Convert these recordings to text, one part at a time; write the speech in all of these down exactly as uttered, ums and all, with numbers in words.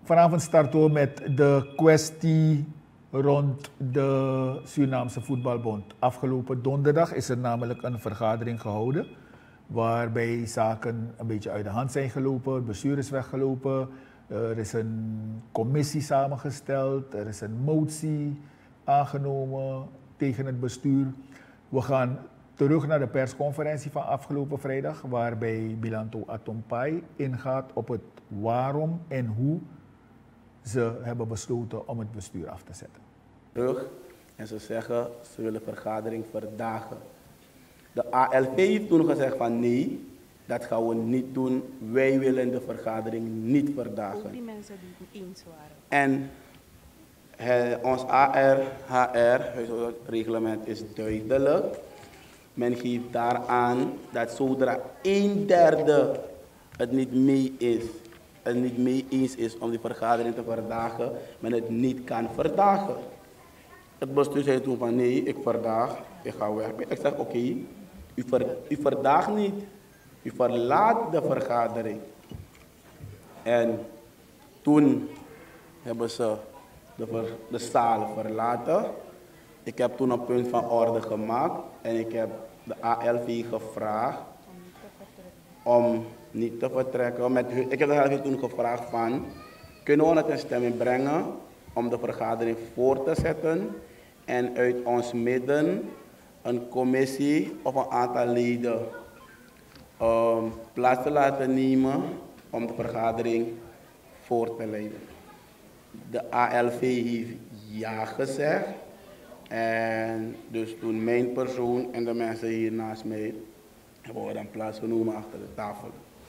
Vanavond starten we met de kwestie rond de Surinaamse Voetbalbond. Afgelopen donderdag is er namelijk een vergadering gehouden waarbij zaken een beetje uit de hand zijn gelopen. Het bestuur is weggelopen. Er is een commissie samengesteld. Er is een motie aangenomen tegen het bestuur. We gaan terug naar de persconferentie van afgelopen vrijdag, waarbij Bilanto Atompai ingaat op het waarom en hoe ze hebben besloten om het bestuur af te zetten. Terug en ze zeggen ze willen vergadering verdagen. De A L V heeft toen gezegd van nee, dat gaan we niet doen. Wij willen de vergadering niet verdagen. Ook die mensen die het niet eens waren. En he, ons A R H R, huishoudreglement, is duidelijk. Men geeft daaraan dat zodra een derde het niet mee is, het niet mee eens is om die vergadering te verdagen, men het niet kan verdagen. Het bestuur zei toen van nee, ik verdaag, ik ga weg. Ik zeg oké, okay, u, ver, u verdaagt niet, u verlaat de vergadering. En toen hebben ze de, ver, de zaal verlaten. Ik heb toen een punt van orde gemaakt en ik heb de A L V gevraagd om niet te vertrekken. Met, ik heb de A L V toen gevraagd van, kunnen we het in stemming brengen om de vergadering voor te zetten en uit ons midden een commissie of een aantal leden um, plaats te laten nemen om de vergadering voor te leiden. De A L V heeft ja gezegd. En dus toen mijn persoon en de mensen hier naast mij hebben we dan plaatsgenomen achter de tafel.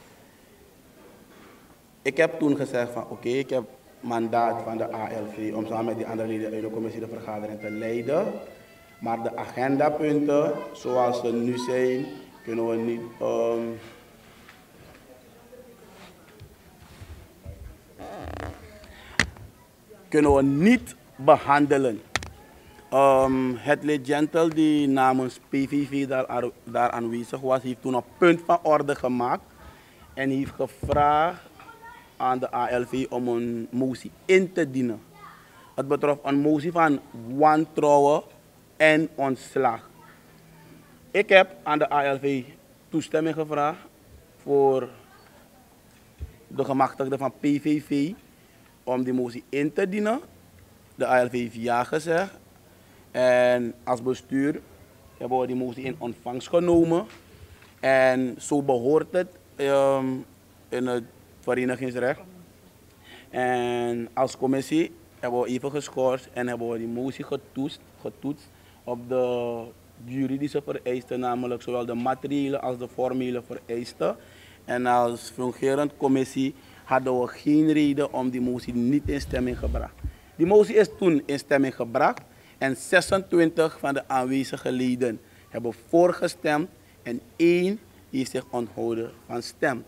Ik heb toen gezegd van oké, okay, ik heb mandaat van de A L V om samen met die andere leden uit de commissie de vergadering te leiden. Maar de agendapunten zoals ze nu zijn, kunnen we niet um, kunnen we niet behandelen. Um, het lid Gentle die namens P V V daar, daar aanwezig was, heeft toen een punt van orde gemaakt en heeft gevraagd aan de A L V om een motie in te dienen. Het betrof een motie van wantrouwen en ontslag. Ik heb aan de A L V toestemming gevraagd voor de gemachtigde van P V V om die motie in te dienen. De A L V heeft ja gezegd. En als bestuur hebben we die motie in ontvangst genomen. En zo behoort het um, in het verenigingsrecht. En als commissie hebben we even geschorst en hebben we die motie getoetst, getoetst op de juridische vereisten, namelijk zowel de materiële als de formele vereisten. En als fungerend commissie hadden we geen reden om die motie niet in stemming gebracht. Die motie is toen in stemming gebracht. En zesentwintig van de aanwezige leden hebben voorgestemd en één heeft zich onthouden van stem.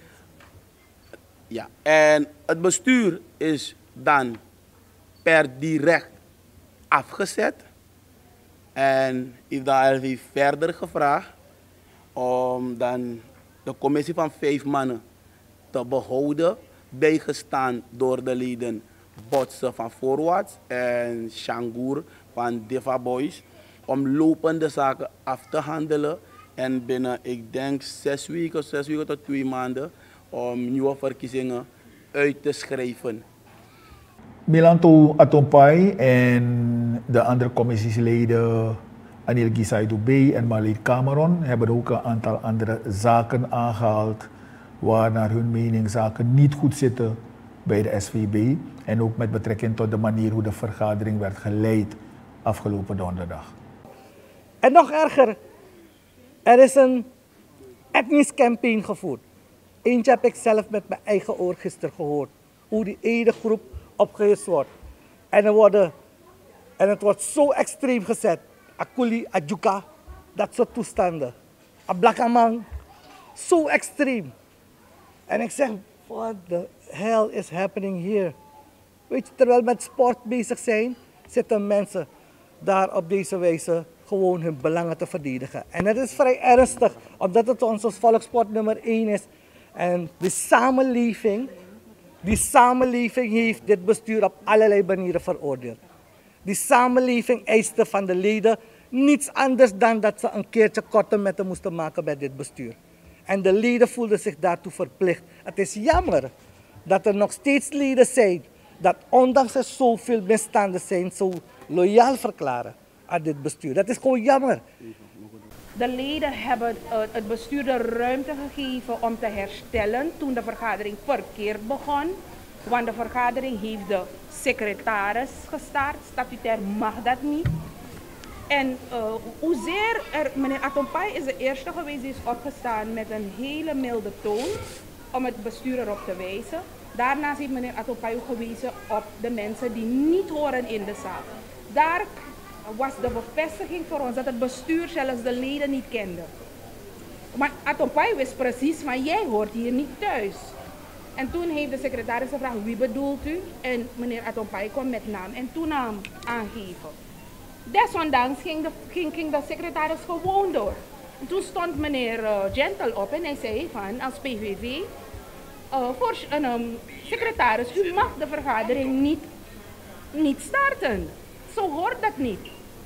Ja, en het bestuur is dan per direct afgezet en heeft de A L V verder gevraagd om dan de commissie van vijf mannen te behouden, bijgestaan door de leden Botsen van Voorwaarts en Shangour van Diva Boys, om lopende zaken af te handelen en binnen, ik denk, zes weken, zes weken tot twee maanden om nieuwe verkiezingen uit te schrijven. Bilanto Atompai en de andere commissieleden Anil Gisaidu B en Malik Cameron hebben ook een aantal andere zaken aangehaald waar naar hun mening zaken niet goed zitten bij de S V B en ook met betrekking tot de manier hoe de vergadering werd geleid afgelopen donderdag. En nog erger, er is een etnisch campaign gevoerd. Eentje heb ik zelf met mijn eigen oor gisteren gehoord, hoe die ene groep opgehitst wordt. En, er worden, en het wordt zo extreem gezet, Akuli, Adjuka, dat soort toestanden. Ablakaman, zo extreem. En ik zeg, what the hell is happening here? Weet je, terwijl we met sport bezig zijn, zitten mensen daar op deze wijze gewoon hun belangen te verdedigen. En dat is vrij ernstig, omdat het ons als volkssport nummer één is. En de samenleving Die samenleving heeft dit bestuur op allerlei manieren veroordeeld. Die samenleving eiste van de leden niets anders dan dat ze een keertje korte metten moesten maken bij dit bestuur. En de leden voelden zich daartoe verplicht. Het is jammer dat er nog steeds leden zijn dat ondanks er zoveel misstanden zijn, zo loyaal verklaren aan dit bestuur. Dat is gewoon jammer. De leden hebben uh, het bestuur de ruimte gegeven om te herstellen toen de vergadering verkeerd begon. Want de vergadering heeft de secretaris gestart. Statutair mag dat niet. En uh, hoezeer er, meneer Atompai is de eerste geweest die is opgestaan met een hele milde toon om het bestuur erop te wijzen. Daarnaast heeft meneer Atompai gewezen op de mensen die niet horen in de zaal. Daar was de bevestiging voor ons dat het bestuur zelfs de leden niet kende. Maar Atompai wist precies, maar jij hoort hier niet thuis. En toen heeft de secretaris gevraagd, wie bedoelt u? En meneer Atompai kwam met naam en toenaam aangeven. Desondanks ging de, ging, ging de secretaris gewoon door. En toen stond meneer uh, Gentle op en hij zei van, als P V V, uh, voor, uh, um, secretaris, u mag de vergadering niet, niet starten. Zo hoort dat niet.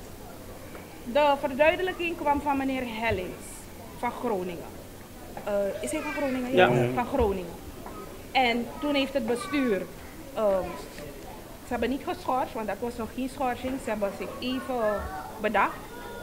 De verduidelijking kwam van meneer Hellings van Groningen. Uh, is hij van Groningen? Ja. Ja. Van Groningen. En toen heeft het bestuur, um, ze hebben niet geschorst, want dat was nog geen schorsing, ze hebben zich even bedacht.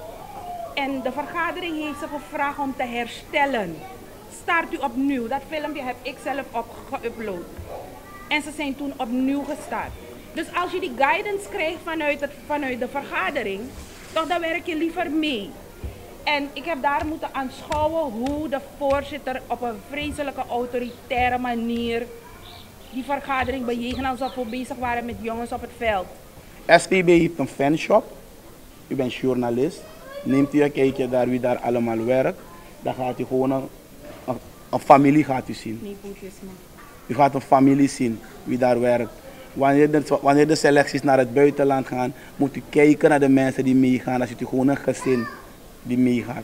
En de vergadering heeft ze gevraagd om te herstellen. Start u opnieuw. Dat filmpje heb ik zelf op geüpload. En ze zijn toen opnieuw gestart. Dus als je die guidance krijgt vanuit, het, vanuit de vergadering, toch dan werk je liever mee. En ik heb daar moeten aanschouwen hoe de voorzitter op een vreselijke autoritaire manier die vergadering bejegende alsof we bezig waren met jongens op het veld. S T B heeft een fanshop. U bent journalist. Neemt u een kijkje daar wie daar allemaal werkt. Dan gaat u gewoon een, een, een familie gaat u zien. Nepotisme. U gaat een familie zien wie daar werkt. Wanneer de, wanneer de selecties naar het buitenland gaan, moet u kijken naar de mensen die meegaan. Dan ziet u gewoon een gezin die meegaat.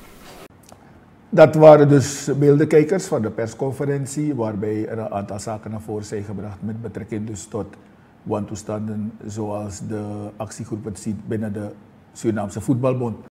Dat waren dus beeldenkijkers van de persconferentie, waarbij er een aantal zaken naar voren zijn gebracht met betrekking dus tot wantoestanden zoals de actiegroep het ziet binnen de Surinaamse Voetbalbond.